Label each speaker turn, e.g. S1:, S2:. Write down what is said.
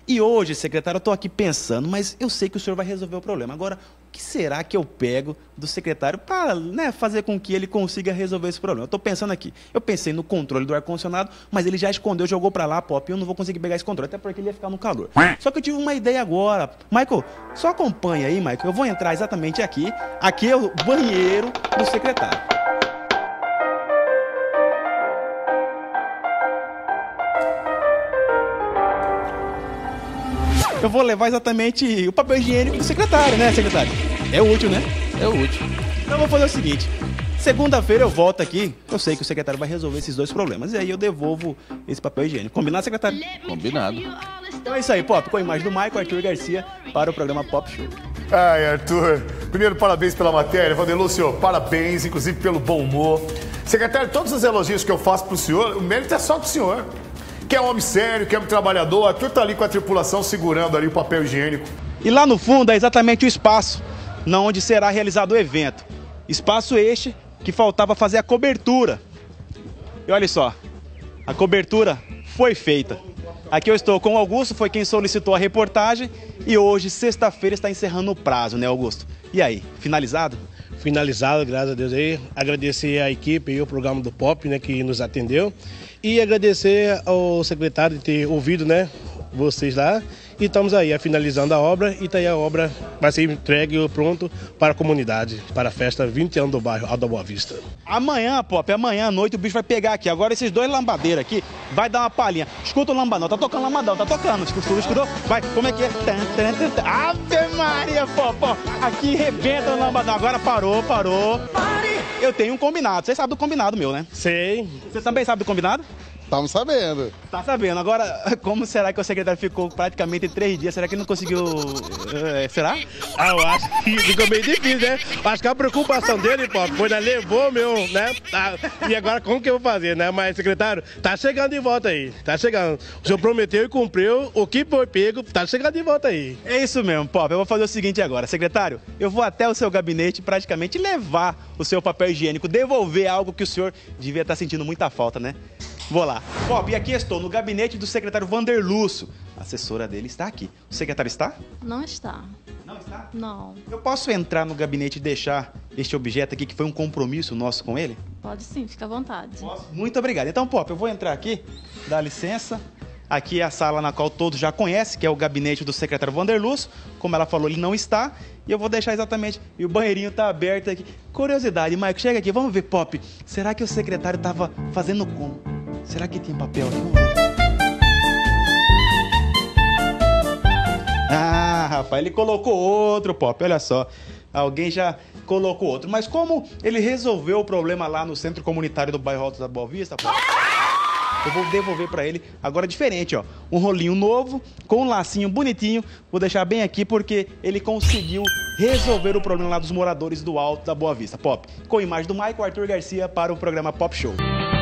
S1: E hoje, secretário, eu estou aqui pensando, mas eu sei que o senhor vai resolver o problema. Agora, o que será que eu pego do secretário para, né, fazer com que ele consiga resolver esse problema? Eu estou pensando aqui. Eu pensei no controle do ar-condicionado, mas ele já escondeu, jogou para lá, Pop, e eu não vou conseguir pegar esse controle, até porque ele ia ficar no calor. Só que eu tive uma ideia agora. Michael, só acompanha aí, Michael. Eu vou entrar exatamente aqui. Aqui é o banheiro do secretário. Eu vou levar exatamente o papel higiênico do secretário, né, secretário? É útil, né?
S2: É útil.
S1: Então eu vou fazer o seguinte. Segunda-feira eu volto aqui. Eu sei que o secretário vai resolver esses dois problemas. E aí eu devolvo esse papel higiênico. Combinado, secretário?
S2: Combinado.
S1: Então é isso aí, Pop. Com a imagem do Michael Arthur Garcia para o programa Pop Show.
S3: Ai, Arthur. Primeiro, parabéns pela matéria. Vanderlúcio, parabéns, inclusive pelo bom humor. Secretário, todos os elogios que eu faço pro senhor, o mérito é só do senhor. Que é um homem sério, que é um trabalhador. O Arthur tá ali com a tripulação segurando ali o papel higiênico.
S1: E lá no fundo é exatamente o espaço onde será realizado o evento. Espaço este que faltava fazer a cobertura. E olha só, a cobertura foi feita. Aqui eu estou com o Augusto, foi quem solicitou a reportagem. E hoje, sexta-feira, está encerrando o prazo, né, Augusto? E aí, finalizado?
S4: Finalizado, graças a Deus aí. Agradecer a equipe e o programa do Pop, né, que nos atendeu. E agradecer ao secretário de ter ouvido, né, vocês lá. E estamos aí, finalizando a obra. E tá aí a obra vai ser entregue pronto para a comunidade, para a festa 20 anos do bairro Alta Boa Vista.
S1: Amanhã, Pop, amanhã à noite o bicho vai pegar aqui. Agora esses dois lambadeiros aqui vai dar uma palhinha. Escuta o lambadão, tá tocando lambadão, tá tocando. Escutou? Vai, como é que é? Ave Maria, Pop, aqui rebenta o lambadão. Agora parou. Eu tenho um combinado. Você sabe do combinado meu, né?
S4: Sei.
S1: Você também sabe do combinado?
S5: Estamos sabendo.
S1: Tá sabendo. Agora, como será que o secretário ficou praticamente 3 dias? Será que não conseguiu... será?
S4: Ah, eu acho que ficou meio difícil, né? Acho que a preocupação dele, pô, foi, né, levou meu, né? E agora como que eu vou fazer, né? Mas, secretário, tá chegando de volta aí. Tá chegando. O senhor prometeu e cumpriu. O que foi pego, tá chegando de volta aí.
S1: É isso mesmo, Pop. Eu vou fazer o seguinte agora. Secretário, eu vou até o seu gabinete praticamente levar o seu papel higiênico, devolver algo que o senhor devia estar sentindo muita falta, né? Vou lá. Pop, e aqui estou no gabinete do secretário Vanderlúcio. A assessora dele está aqui. O secretário está?
S6: Não está.
S1: Não está?
S6: Não.
S1: Eu posso entrar no gabinete e deixar este objeto aqui, que foi um compromisso nosso com ele?
S6: Pode sim, fica à vontade.
S1: Posso? Muito obrigado. Então, Pop, eu vou entrar aqui, dá licença. Aqui é a sala na qual todos já conhecem, que é o gabinete do secretário Vanderlúcio. Como ela falou, ele não está. E eu vou deixar exatamente... E o banheirinho está aberto aqui. Curiosidade, Maico, chega aqui, vamos ver, Pop. Será que o secretário estava fazendo como? Será que tinha papel aqui? Vamos ver. Ah, rapaz, ele colocou outro, Pop, olha só. Alguém já colocou outro. Mas como ele resolveu o problema lá no centro comunitário do bairro Alto da Boa Vista, Pop, eu vou devolver pra ele agora diferente, ó. Um rolinho novo, com um lacinho bonitinho. Vou deixar bem aqui porque ele conseguiu resolver o problema lá dos moradores do Alto da Boa Vista. Pop, com a imagem do Michael Arthur Garcia para o programa Pop Show.